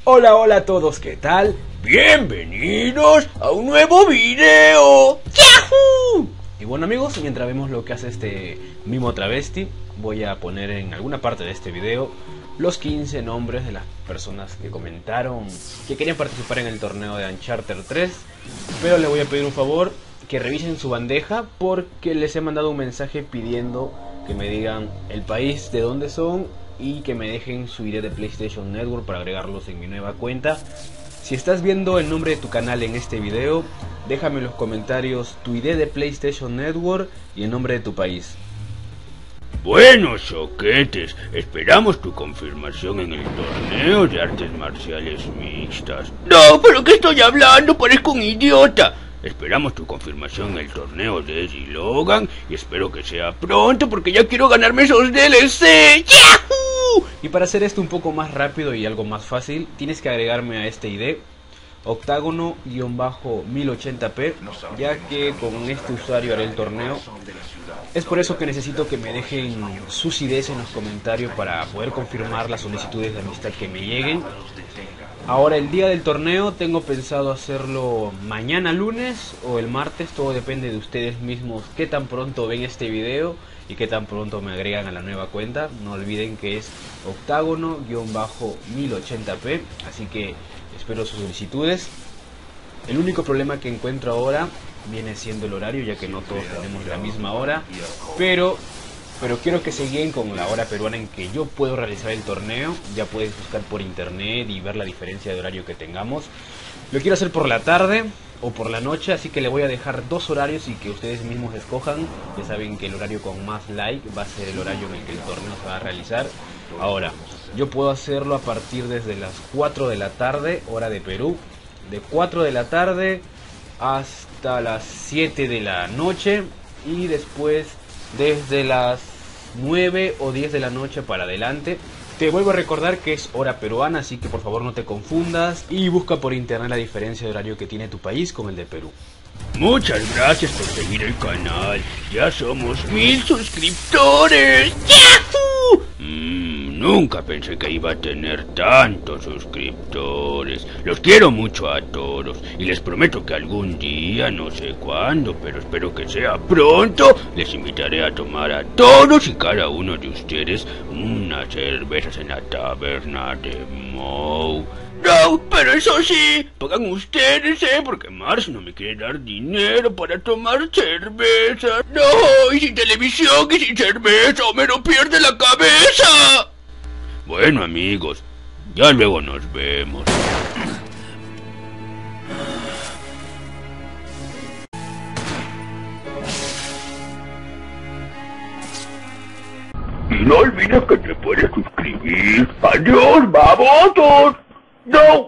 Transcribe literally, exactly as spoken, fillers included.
Hola, hola a todos, ¿qué tal? Bienvenidos a un nuevo video. ¡Yahoo! Y bueno amigos, mientras vemos lo que hace este mimo travesti, voy a poner en alguna parte de este video los quince nombres de las personas que comentaron que querían participar en el torneo de Uncharted tres. Pero les voy a pedir un favor, que revisen su bandeja porque les he mandado un mensaje pidiendo que me digan el país de donde son y que me dejen su I D de PlayStation Network para agregarlos en mi nueva cuenta. Si estás viendo el nombre de tu canal en este video, déjame en los comentarios tu I D de PlayStation Network y el nombre de tu país. Bueno, soquetes, esperamos tu confirmación en el torneo de artes marciales mixtas. No, pero ¿qué estoy hablando? Parezco un idiota. Esperamos tu confirmación en el torneo de Edge y Logan y espero que sea pronto porque ya quiero ganarme esos D L C. ¡Yahoo! Y para hacer esto un poco más rápido y algo más fácil, tienes que agregarme a este I D octágono mil ochenta p, ya que con este usuario haré el torneo. Es por eso que necesito que me dejen sus I Ds en los comentarios para poder confirmar las solicitudes de amistad que me lleguen. Ahora, el día del torneo tengo pensado hacerlo mañana lunes o el martes, todo depende de ustedes mismos qué tan pronto ven este video y qué tan pronto me agregan a la nueva cuenta. No olviden que es octágono mil ochenta p, así que espero sus solicitudes. El único problema que encuentro ahora viene siendo el horario, ya que no todos tenemos la misma hora, pero pero quiero que se guíen con la hora peruana en que yo puedo realizar el torneo. Ya puedes buscar por internet y ver la diferencia de horario que tengamos. Lo quiero hacer por la tarde o por la noche, así que le voy a dejar dos horarios y que ustedes mismos escojan. Ya saben que el horario con más like va a ser el horario en el que el torneo se va a realizar. Ahora, yo puedo hacerlo a partir desde las cuatro de la tarde, hora de Perú, de cuatro de la tarde hasta las siete de la noche, y después desde las nueve o diez de la noche para adelante. Te vuelvo a recordar que es hora peruana, así que por favor no te confundas y busca por internet la diferencia de horario que tiene tu país con el de Perú. Muchas gracias por seguir el canal. Ya somos mil suscriptores. ¡Yahoo! Mm, nunca pensé que iba a tener tantos suscriptores. Los quiero mucho a todos y les prometo que algún día, no sé cuándo, pero espero que sea pronto, les invitaré a tomar a todos y cada uno de ustedes unas cervezas en la taberna de Moe. No, pero eso sí, pagan ustedes, ¿eh? Porque Mars no me quiere dar dinero para tomar cerveza. No, y sin televisión y sin cerveza, Homero pierde la cabeza. Bueno, amigos, ya luego nos vemos. Y no olvides que te puedes suscribir. Adiós, babosos. No.